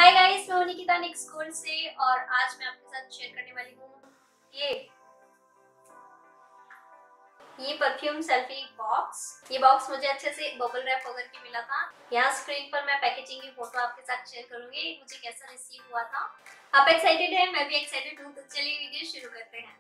Hi guys, मैं हूं Nikita next school से और आज मैं आपके साथ शेयर करने वाली हूँ ये परफ्यूम सेल्फी बॉक्स। ये बॉक्स मुझे अच्छे से बबल रैप होकर के मिला था। यहाँ स्क्रीन पर मैं पैकेजिंग की फोटो आपके साथ शेयर करूंगी, मुझे कैसा रिसीव हुआ था। आप एक्साइटेड हैं? मैं भी एक्साइटेड हूँ, तो चलिए वीडियो शुरू करते हैं।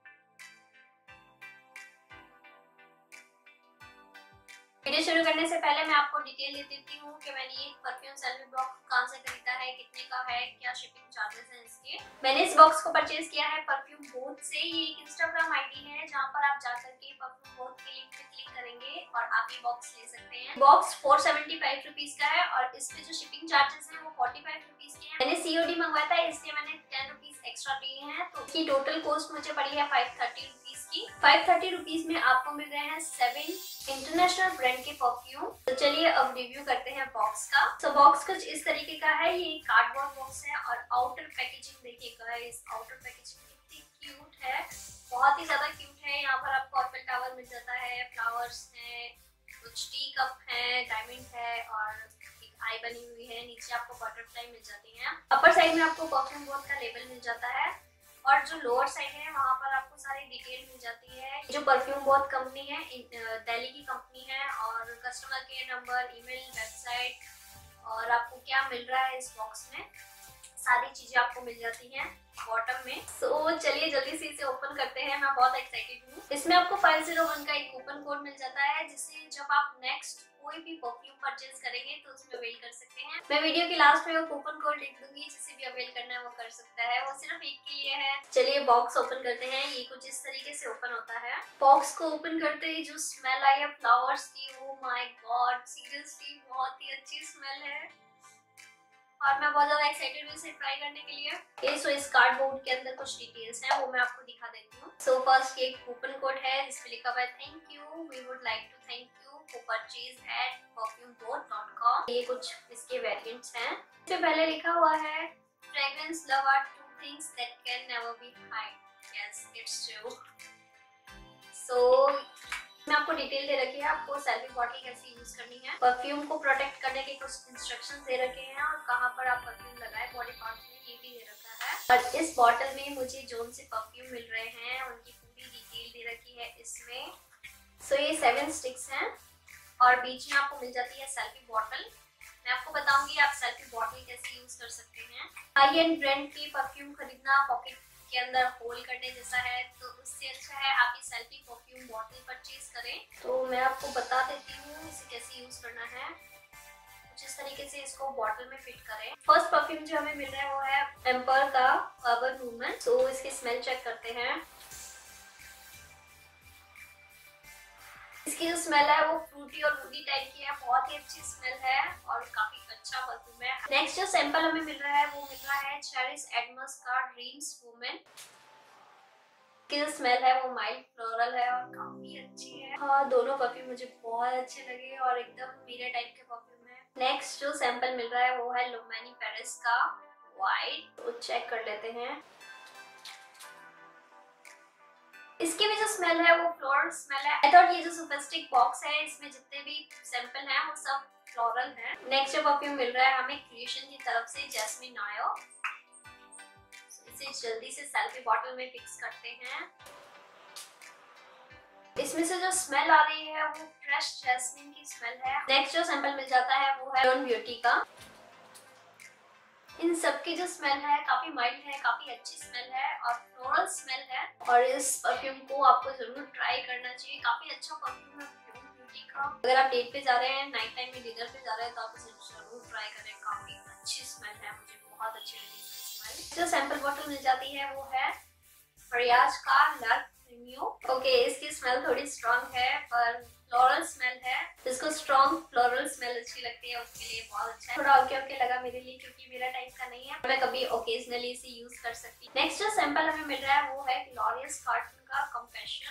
वीडियो शुरू करने से पहले मैं आपको डिटेल दे देती हूँ कि मैंने ये परफ्यूम सेल्फी बॉक्स कहाँ से खरीदा है, कितने का है, क्या शिपिंग चार्जेस हैं इसके। मैंने इस बॉक्स को परचेज किया है परफ्यूम बोथ से। ये एक इंस्टाग्राम आईडी है जहाँ पर आप जाकर के परफ्यूम बोथ के लिंक पे क्लिक करेंगे और आप ये बॉक्स ले सकते हैं। बॉक्स 475 रुपीज का है और इसमें जो शिपिंग चार्जेस है वो 45 रुपीज के हैं। मैंने COD मंगवाया था, इसलिए मैंने 10 रुपीज एक्स्ट्रा लिए हैं, तो इसकी टोटल कॉस्ट मुझे पड़ी है 530 रुपीज की। 530 रुपीज में आपको मिल रहे हैं 7 इंटरनेशनल ब्रांड के परफ्यूम। तो चलिए अब रिव्यू करते हैं बॉक्स का। तो बॉक्स कुछ इस तरीके का है। ये कार्डबोर्ड बॉक्स है और आउटर पैकेजिंग देखिएगा, इस आउटर पैकेजिंग कितनी क्यूट है, बहुत ही ज्यादा क्यूट है। यहाँ पर आपको एफिल टावर मिल जाता है, फ्लावर्स हैं, कुछ टी कप है, डायमंड है और एक आई बनी हुई है। नीचे आपको बटरफ्लाई मिल जाती है। अपर साइड में आपको परफ्यूम बोथ का लेबल मिल जाता है और जो लोअर साइड है वहाँ पर आपको सारी डिटेल मिल जाती है। जो परफ्यूम बोथ कंपनी है दिल्ली की कंपनी है और customer care number, email, website और आपको क्या मिल रहा है इस बॉक्स में, सारी चीजें आपको मिल जाती हैं बॉटम में। सो चलिए जल्दी से इसे ओपन करते हैं, मैं बहुत एक्साइटेड हूँ। इसमें आपको 501 का एक कूपन कोड मिल जाता है, जिससे जब आप नेक्स्ट कोई भी परफ्यूम परचेज करेंगे तो उसमें अवेल कर सकते हैं। मैं वीडियो के लास्ट में वो कूपन कोड लिख दूंगी, जिसे भी अवेल करना है वो कर सकता है, वो सिर्फ एक के लिए है। चलिए बॉक्स ओपन करते हैं। ये कुछ इस तरीके से ओपन होता है। बॉक्स को ओपन करते ही जो स्मेल आई है फ्लावर्स की, ओ माय गॉड, सीरियसली बहुत ही अच्छी स्मेल है और मैं बहुत ज्यादा एक्साइटेड हूँ इसे ट्राई करने के लिए। सो इस कार्डबोर्ड के अंदर कुछ डिटेल्स हैं, वो मैं आपको दिखा देती हूँ। सो फर्स्ट ये कूपन कोड है जिसमें लिखा हुआ है thank you, we would like to thank you for purchase at perfumeboth.com। ये कुछ इसके वेरिएंट्स हैं। इससे पहले लिखा हुआ है fragrance love are two things that can never be hide. Yes, it's true. So मैं आपको डिटेल दे रखी है, आपको सेल्फी बॉटल कैसे यूज करनी है, परफ्यूम को प्रोटेक्ट करने के कुछ इंस्ट्रक्शंस दे रखे हैं और कहाँ पर आप परफ्यूम लगाए बॉडी पार्ट में, ये भी दे रखा है। और इस बॉटल में मुझे जोन से परफ्यूम मिल रहे हैं उनकी पूरी डिटेल दे रखी है इसमें। सो ये 7 स्टिक्स हैं और बीच में आपको मिल जाती है सेल्फी बॉटल। मैं आपको बताऊंगी आप सेल्फी बॉटल कैसे यूज कर सकते हैं। हाई एंड ब्रांड की परफ्यूम खरीदना पॉकेट के अंदर होल करने जैसा है, तो उससे अच्छा है आप ये सेल्फी परफ्यूम बॉटल परचेज करें। तो मैं आपको बता देती हूँ इसे कैसे यूज करना है। कुछ इस तरीके से इसको बॉटल में फिट करें। फर्स्ट परफ्यूम जो हमें मिल रहा है वो है एम्पर का अर्बन वुमन। तो इसकी स्मेल चेक करते हैं। इसकी जो स्मेल है वो फ्रूटी और वुडी टाइप की है, बहुत ही अच्छी स्मेल है और काफी अच्छा परफ्यूम है। नेक्स्ट जो सैंपल हमें मिल रहा है वो मिल रहा है चेरिश एडमस का ड्रीम्स वुमेन। की जो स्मेल है वो माइल्ड फ्लोरल है और काफी अच्छी है। हाँ, दोनों परफ्यूम मुझे बहुत अच्छे लगे और एकदम मेरे टाइप के परफ्यूम है। नेक्स्ट जो सैंपल मिल रहा है वो है लुमानी पेरिस का वाइट। तो चेक कर लेते हैं। इसकी भी जो स्मेल है वो फ्लोरल स्मेल है। आई थॉट ये जो सोफिस्टिक बॉक्स है इसमें जितने भी सैंपल हैं वो सब फ्लोरल हैं। नेक्स्ट जो परफ्यूम मिल रहा है हमें क्रिएशन की तरफ से जैस्मिन नायो। इसे जल्दी से सेल्फी बॉटल में फिक्स करते हैं। इसमें से जो स्मेल आ रही है वो फ्रेश जैस्मिन की स्मेल है। नेक्स्ट जो सैंपल मिल जाता है वो है डॉन ब्यूटी का। इन सब की जो स्मेल है काफी माइल्ड है, काफी अच्छी स्मेल है और फ्लोरल स्मेल है और इस परफ्यूम को आपको जरूर ट्राई करना चाहिए। काफी अच्छा परफ्यूम है डॉन ब्यूटी का। अगर आप डेट पे जा रहे हैं, नाइट टाइम में डिनर पे जा रहे हैं, तो आप इसे जरूर ट्राई करें। काफी अच्छी स्मेल है, मुझे बहुत अच्छी लगी स्मेल। जो सैंपल बॉटल मिल जाती है वो है फरियाज का लक प्रीमियो। ओके, इसकी स्मेल थोड़ी स्ट्रॉन्ग है पर फ्लोरल स्मेल है। जिसको स्ट्रॉन्ग फ्लोरल स्मेल अच्छी लगती है उसके लिए बहुत अच्छा है। थोड़ा ओके ओके लगा मेरे लिए क्योंकि मेरा टाइप का नहीं है, मैं कभी ओकेजनली इसे यूज कर सकती हूँ। नेक्स्ट जो सैंपल हमें मिल रहा है वो है ग्लोरियस कार्टन का कंपैशन।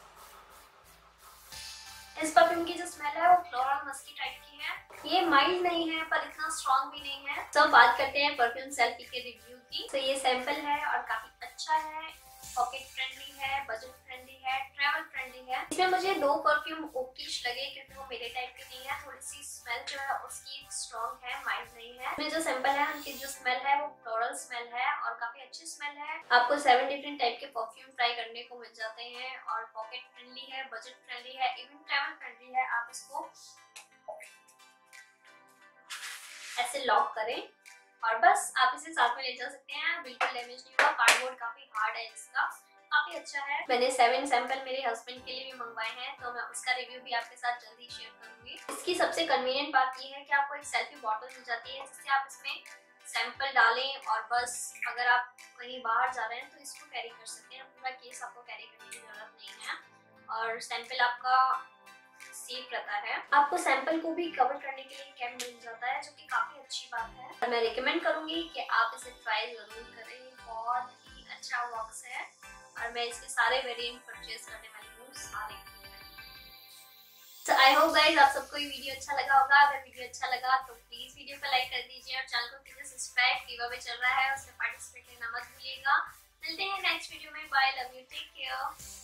इस परफ्यूम की जो स्मेल है वो फ्लोरल मस्की टाइप की है। ये माइल्ड नहीं है पर इतना स्ट्रॉन्ग भी नहीं है। तो बात करते हैं परफ्यूम सेल्फी के रिव्यू की। तो ये सैंपल है और काफी अच्छा है। पॉकेट फ्रेंडली है, बजट फ्रेंडली है, ट्रैवल फ्रेंडली है। इसमें मुझे 2 परफ्यूम ओकिश लगे क्योंकि वो मेरे टाइप के नहीं है। थोड़ी सी स्मेल जो है उसकी स्ट्रॉन्ग है, माइल्ड नहीं है। इसमें जो सैंपल है उनकी जो स्मेल है वो फ्लोरल स्मेल है और काफी अच्छी स्मेल है। आपको 7 डिफरेंट टाइप के परफ्यूम ट्राई करने को मिल जाते हैं और पॉकेट फ्रेंडली है, बजट फ्रेंडली है, इवन ट्रैवल फ्रेंडली है। आप इसको ऐसे लॉक करें और बस आप इसे साथ में ले जा सकते हैं, बिल्कुल डैमेज नहीं होगा। कार्डबोर्ड काफी हार्ड है इसका, काफी अच्छा है। मैंने 7 सैंपल मेरे हस्बैंड के लिए भी मंगवाए हैं, तो मैं उसका रिव्यू भी आपके साथ जल्दी शेयर करूंगी। इसकी सबसे कन्वीनियंट बात यह है कि आपको एक सेल्फी बॉटल मिल जाती है जिससे आप इसमें सैंपल डालें और बस अगर आप कहीं बाहर जा रहे हैं तो इसको कैरी कर सकते हैं। पूरा केस आपको कैरी करने की जरूरत नहीं है और सैंपल आपका सेफ रहता है। आपको सैंपल को भी कवर करने के लिए कैप मिल जाता है जो कि काफी अच्छी बात है और मैं रिकमेंड करूंगी कि आप इसे ट्राई जरूर करें। बहुत ही अच्छा बॉक्स है और मैं इसके सारे वेरिएंट परचेज करने वाली हूँ, सारे। तो आई होप गाइस आप सबको ये वीडियो अच्छा लगा होगा। अगर वीडियो अच्छा लगा तो प्लीज वीडियो को लाइक कर दीजिए और चैनल को कीजिए सब्सक्राइब। गिव अवे चल रहा है, उसमें पार्टिसिपेट करना मत भूलिएगा। मिलते हैं नेक्स्ट वीडियो में। Bye, love you, take care.